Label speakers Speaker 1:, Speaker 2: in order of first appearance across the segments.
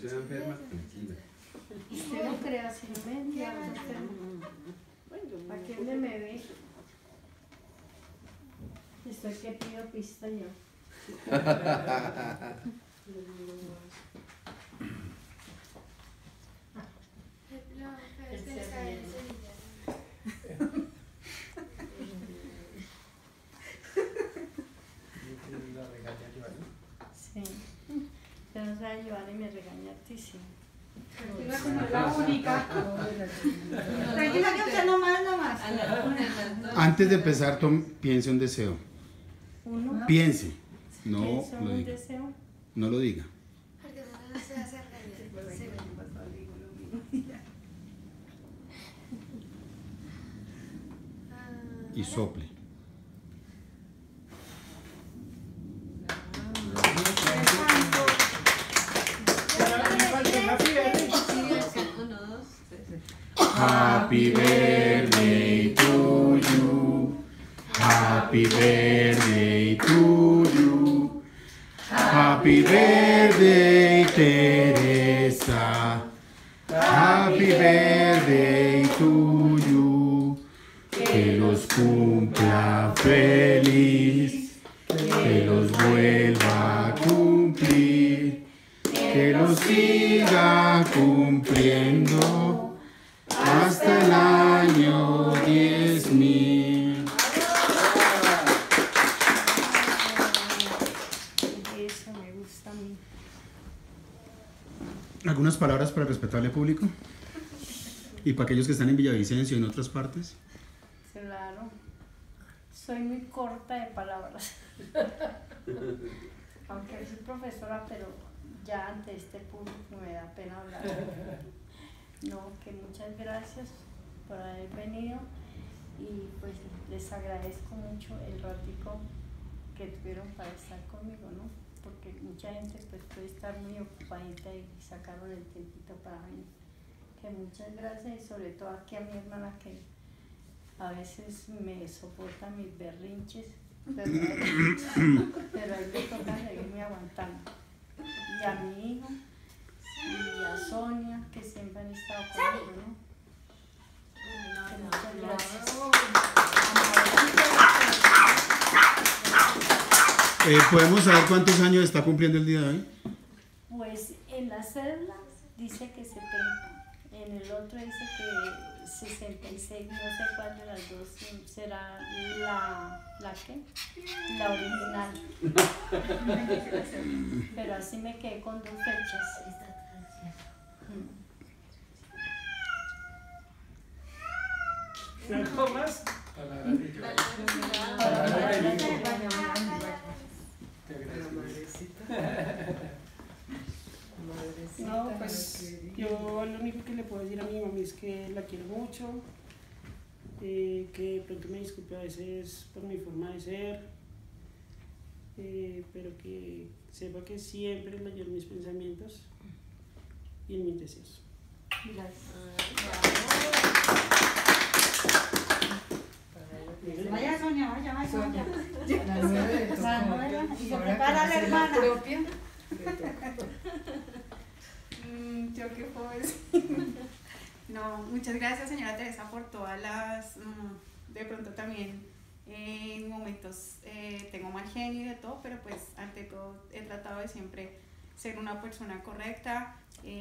Speaker 1: se va enferma, tranquila.
Speaker 2: Usted no crea, si no me entiende, ¿para qué me ve? Estoy que pido pista yo. Sí, usted no sabe llevar y me regaña altísimo.
Speaker 3: La única. Tranquila que usted no más.
Speaker 4: Antes de empezar, piense un deseo.
Speaker 2: Uno.
Speaker 4: Piense. No
Speaker 2: ¿Pienso
Speaker 4: lo
Speaker 2: un
Speaker 4: diga.
Speaker 2: deseo?
Speaker 4: No lo diga.
Speaker 5: Porque no se hace realidad.
Speaker 4: Y sople. Happy birthday to you. Happy birthday to you. Happy birthday, Teresa. Happy birthday to you. Que los cumpla feliz. Que los vuelva a cumplir. Que los siga cumpliendo hasta el año 10.000.
Speaker 2: Eso me gusta a mí.
Speaker 4: ¿Algunas palabras para el respetable público? ¿Y para aquellos que están en Villavicencio y en otras partes?
Speaker 2: Claro. Soy muy corta de palabras. Aunque soy profesora, pero ya ante este público me da pena hablar. No, que muchas gracias por haber venido y pues les agradezco mucho el ratico que tuvieron para estar conmigo, ¿no? Porque mucha gente pues puede estar muy ocupadita y sacaron el tiempito para venir. Que muchas gracias y sobre todo aquí a mi hermana que a veces me soporta mis berrinches, pero ahí me toca seguirme aguantando. Y a mi hijo y a Sonia que siempre han estado conmigo, ¿no? Que muchas gracias.
Speaker 4: ¿Podemos saber cuántos años está cumpliendo el día de hoy?
Speaker 2: Pues en la cédula dice que 70, en el otro dice que 66, no sé cuál de las dos será la ¿qué? La original. Pero así me quedé con 2 fechas.
Speaker 6: ¿No más? No, pues yo lo único que le puedo decir a mi mamá es que la quiero mucho, que de pronto me disculpe a veces por mi forma de ser, pero que sepa que siempre la llevo en mis pensamientos y en mis deseos.
Speaker 2: Gracias.
Speaker 3: Vaya Sonia, vaya Sonia.
Speaker 7: La nueva le tocó.
Speaker 3: La nueva, y se
Speaker 7: Ahora
Speaker 3: prepara la
Speaker 7: que va a ser
Speaker 3: hermana.
Speaker 7: propia,
Speaker 5: Yo qué puedo decir. No, muchas gracias señora Teresa por todas las, de pronto también en momentos tengo mal genio y de todo, pero pues ante todo he tratado de siempre ser una persona correcta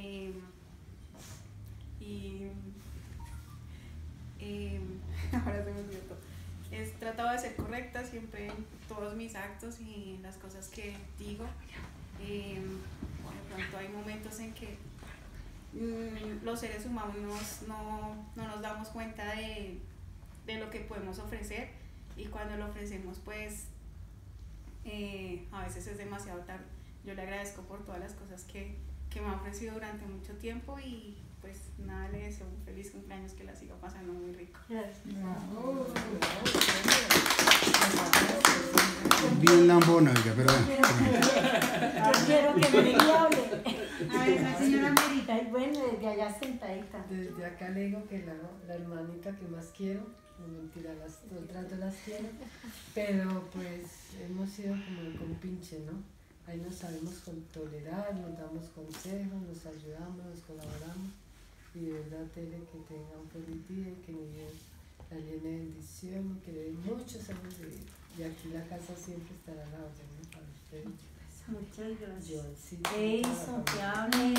Speaker 5: ahora se me olvidó todo. He tratado de ser correcta siempre en todos mis actos y en las cosas que digo. De pronto hay momentos en que los seres humanos no nos damos cuenta de lo que podemos ofrecer y cuando lo ofrecemos pues a veces es demasiado tarde. Yo le agradezco por todas las cosas que me ha ofrecido durante mucho tiempo y pues nada, le deseo un feliz cumpleaños, que la siga pasando muy rico.
Speaker 4: Bien lambona, oiga, pero
Speaker 2: Yo quiero que me hable.
Speaker 3: A ver, la señora Merita.
Speaker 2: Y bueno, desde allá sentadita.
Speaker 7: desde acá le digo que la hermanita que más quiero, no mentira, las otras 2 las quiero, pero pues hemos sido como el compinche, ¿no? ahí nos sabemos tolerar, nos damos consejos, nos ayudamos, nos colaboramos. Y de verdad, Tere, que tenga un feliz día y que mi Dios la llene de bendición y que le dé muchos años de vida. Y aquí la casa siempre estará a la orden, ¿no? Para usted.
Speaker 2: Muchas gracias.
Speaker 7: Sí,
Speaker 2: Eso, que hable.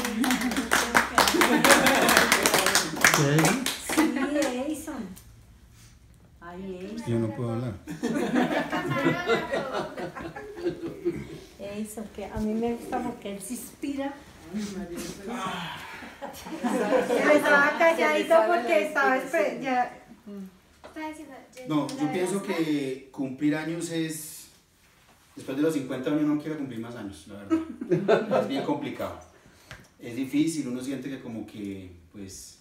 Speaker 2: Sí, Eison. Ay,
Speaker 4: Yo no puedo hablar.
Speaker 2: Eison, que a mí me gusta porque él se inspira.
Speaker 3: Él estaba calladito porque estaba ya.
Speaker 4: No, yo pienso que cumplir años es... Después de los 50 uno no quiere cumplir más años, la verdad. Es bien complicado. Es difícil, uno siente que como que pues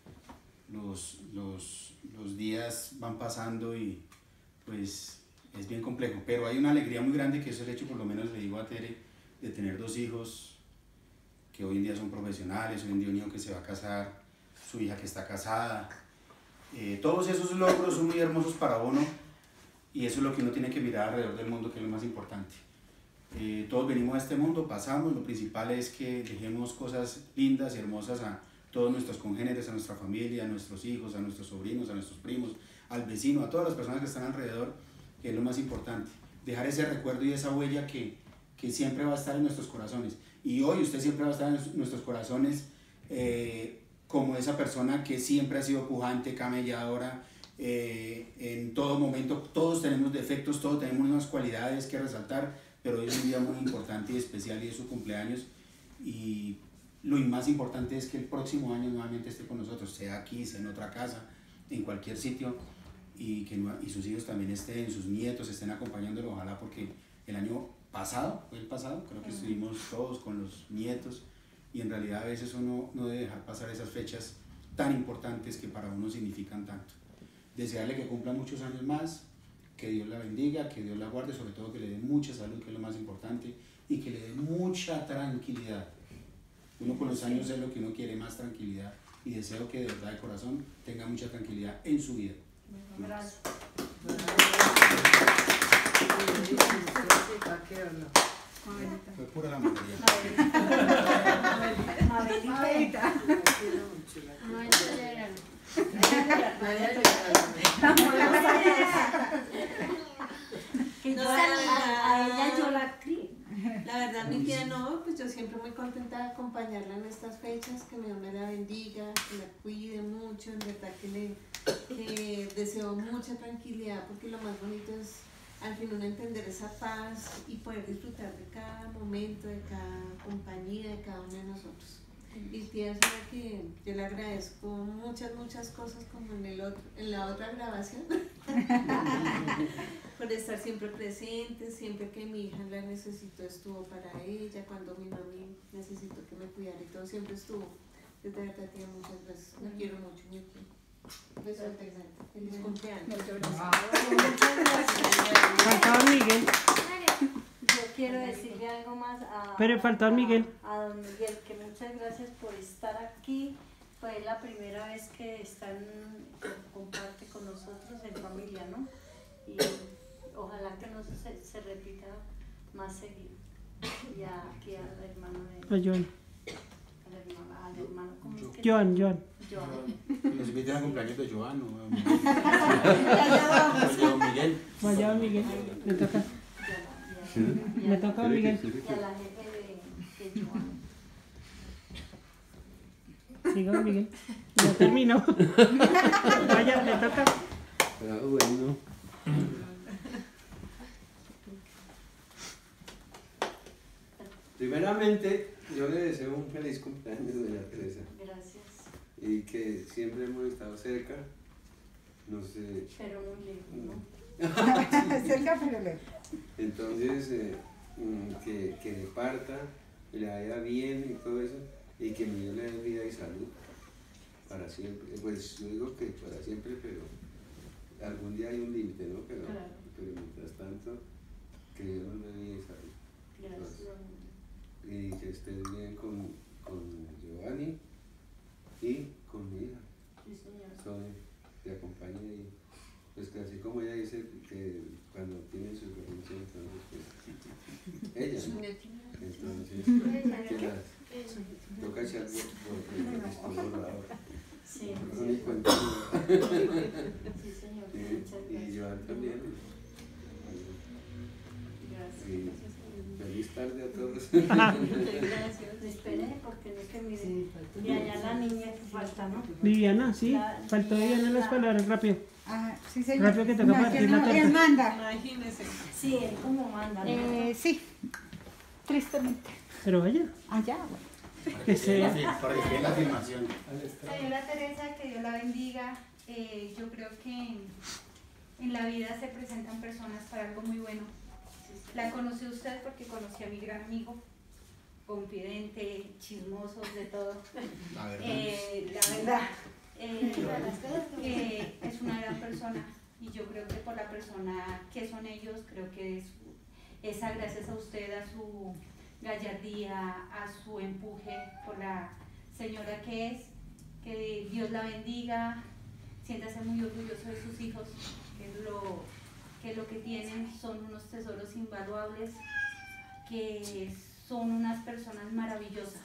Speaker 4: los días van pasando y pues es bien complejo. Pero hay una alegría muy grande que es el hecho, por lo menos le digo a Tere, de tener 2 hijos que hoy en día son profesionales, hoy en día un hijo que se va a casar, su hija que está casada. Todos esos logros son muy hermosos para uno y eso es lo que uno tiene que mirar alrededor del mundo, que es lo más importante. Todos venimos a este mundo, pasamos, lo principal es que dejemos cosas lindas y hermosas a todos nuestros congéneres, a nuestra familia, a nuestros hijos, a nuestros sobrinos, a nuestros primos, al vecino, a todas las personas que están alrededor, que es lo más importante. Dejar ese recuerdo y esa huella que siempre va a estar en nuestros corazones. Y hoy usted siempre va a estar en nuestros corazones como esa persona que siempre ha sido pujante, camelladora, en todo momento. Todos tenemos defectos, todos tenemos unas cualidades que resaltar, pero hoy es un día muy importante y especial y es su cumpleaños. Y lo más importante es que el próximo año nuevamente esté con nosotros, sea aquí, sea en otra casa, en cualquier sitio, y que sus hijos también estén, sus nietos estén acompañándolo, ojalá, porque el año pasado, creo que estuvimos todos con los nietos, y en realidad a veces uno no debe dejar pasar esas fechas tan importantes que para uno significan tanto. Desearle que cumpla muchos años más, que Dios la bendiga, que Dios la guarde, sobre todo que le dé mucha salud, que es lo más importante, y que le dé mucha tranquilidad. Uno con los años es lo que uno quiere, más tranquilidad, y deseo que de verdad de corazón tenga mucha tranquilidad en su vida.
Speaker 2: Gracias.
Speaker 4: Fue pura la mayoría.
Speaker 2: Mabelita. Que yo a ella yo la crié.
Speaker 1: La verdad, mi tía no, pues yo siempre muy contenta de acompañarla en estas fechas, que mi Dios me la bendiga, que la cuide mucho, en verdad que deseo mucha tranquilidad, porque lo más bonito es al fin uno entender esa paz y poder disfrutar de cada momento, de cada compañía, de cada uno de nosotros. Y tía, sabe que yo le agradezco muchas cosas como en la otra grabación, por estar siempre presente, siempre que mi hija la necesitó estuvo para ella, cuando mi mami necesitó que me cuidara y todo, siempre estuvo. Desde verdad, tía, muchas gracias, la quiero mucho, mi tía. Besote, feliz cumpleaños.
Speaker 6: Faltaba Miguel.
Speaker 2: Yo quiero decirle algo más
Speaker 6: Pero faltaba Miguel.
Speaker 2: A don Miguel, que muchas gracias por estar aquí. Fue la primera vez que comparte con nosotros en familia, ¿no? Y ojalá que no se repita más seguido. Y aquí al hermano de...
Speaker 6: A Joan.
Speaker 2: Al hermano, ¿cómo es que?
Speaker 6: Joan.
Speaker 2: Joan.
Speaker 4: Los invitan a cumpleaños de Joan o Miguel.
Speaker 6: Vaya Miguel. Me toca. Me toca Miguel.
Speaker 2: Y a la jefe de Joan.
Speaker 6: Siga Miguel. Ya terminó. Vaya, le toca.
Speaker 8: Ah, bueno. Primeramente, yo le deseo un feliz cumpleaños, doña Teresa.
Speaker 2: Gracias.
Speaker 8: Y que siempre hemos estado cerca. No sé.
Speaker 2: Pero muy lejos, ¿no?
Speaker 3: Cerca, pero lejos.
Speaker 8: Entonces, que le parta, que le vaya bien y todo eso. Y que mi Dios le dé vida y salud para siempre. Pues yo digo que para siempre, pero algún día hay un límite, ¿no? Pero,
Speaker 2: Claro.
Speaker 8: pero mientras tanto, que Dios nos dé vida y salud.
Speaker 2: Gracias.
Speaker 8: Y que estés bien con Giovanni y con mi hija.
Speaker 2: Sí, señor.
Speaker 8: Soy, te acompaña y pues que así como ella dice que cuando tiene su referencia, entonces pues ella, ¿no? Entonces, que las toca echar porque estoy borrado.
Speaker 2: Sí,
Speaker 8: No ni cuenta.
Speaker 2: sí, señor. Muchas
Speaker 8: Y
Speaker 2: gracias.
Speaker 8: Joan también.
Speaker 2: Gracias.
Speaker 8: Y feliz tarde a todos.
Speaker 2: Gracias. Espere, porque no es que mire.
Speaker 7: Sí, falta
Speaker 2: Y allá la niña que falta, ¿no?
Speaker 6: Viviana, sí,
Speaker 2: La-
Speaker 6: faltó Viviana las palabras, rápido.
Speaker 3: Ah, sí, señor.
Speaker 6: Rápido que toca
Speaker 3: No,
Speaker 6: partir la
Speaker 3: no,
Speaker 6: torta.
Speaker 3: él manda.
Speaker 1: Imagínese.
Speaker 2: Sí, él como manda, ¿no?
Speaker 3: Sí, tristemente.
Speaker 6: Pero vaya,
Speaker 3: Allá, bueno.
Speaker 6: que se...
Speaker 4: Para que quede la filmación.
Speaker 9: Señora Teresa, que Dios la bendiga. Yo creo que en la vida se presentan personas para algo muy bueno. La conocí usted porque conocí a mi gran amigo, confidente, chismoso, de todo.
Speaker 4: La verdad.
Speaker 9: La verdad, que es una gran persona y yo creo que por la persona que son ellos, creo que es esa gracias a usted, a su gallardía, a su empuje, por la señora que es, que Dios la bendiga, siéntase muy orgulloso de sus hijos, que lo que tienen son unos tesoros invaluables, que son unas personas maravillosas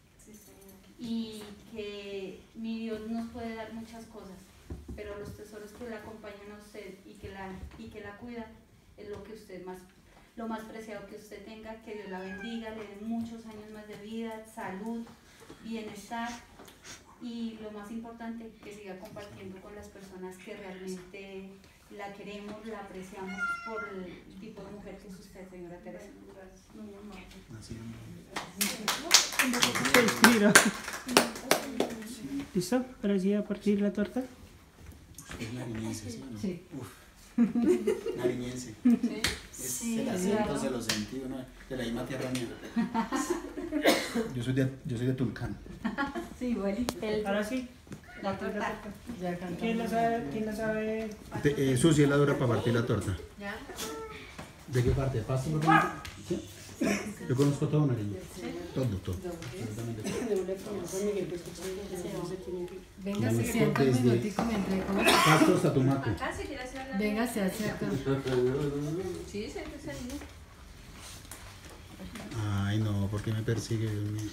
Speaker 9: y que mi Dios nos puede dar muchas cosas, pero los tesoros que la acompañan a usted y que la cuidan es lo que usted más, lo más preciado que usted tenga. Que Dios la bendiga, le dé muchos años más de vida, salud, bienestar y lo más importante, que siga compartiendo con las personas que realmente la queremos, la apreciamos por el tipo de mujer que es usted, señora Teresa.
Speaker 2: Muy amable.
Speaker 4: Así.
Speaker 6: Mira. ¿Listo? Ahora sí a partir la torta.
Speaker 4: Usted es nariñense, ¿sí o no?
Speaker 7: Sí.
Speaker 4: Uf. Nariñense.
Speaker 2: Sí,
Speaker 4: El acento
Speaker 2: claro.
Speaker 4: se lo sentí, ¿no? De la misma tierra mía. Yo soy de Tulcán.
Speaker 2: Sí, bueno.
Speaker 6: Ahora sí.
Speaker 2: La torta.
Speaker 7: Ya cantamos.
Speaker 6: ¿Quién la sabe? ¿Quién la sabe?
Speaker 4: Susi es la dura para partir la torta.
Speaker 1: ¿Ya?
Speaker 4: ¿De qué parte? ¿De Pasto? ¿Sí? Yo conozco todo Nariño. Todo. Absolutamente todo.
Speaker 6: Démosle primero con Miguel, que escucha que no se tiene que...
Speaker 7: Venga, se
Speaker 4: Conozco
Speaker 7: sienta un
Speaker 4: desde-
Speaker 7: minutico mientras como.
Speaker 4: Pasto hasta Tumaco.
Speaker 5: Acá si quiere hacer la
Speaker 7: Venga, se acerca.
Speaker 1: Sí, se salió.
Speaker 4: Ay, no, ¿por qué me persigue, Dios mío?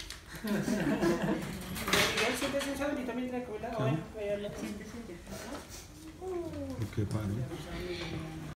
Speaker 6: Igual siéntese un segundito mientras come la... Bueno, voy a hablar.
Speaker 4: ¿Por qué, padre?